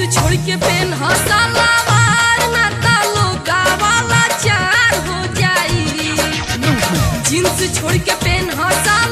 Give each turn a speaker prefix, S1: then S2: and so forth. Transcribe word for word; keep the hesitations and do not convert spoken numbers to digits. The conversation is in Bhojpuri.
S1: छोड़ के पेन हसलावार ना तालो गावाला चार हो जाई। जींस छोड़ के पेन हसा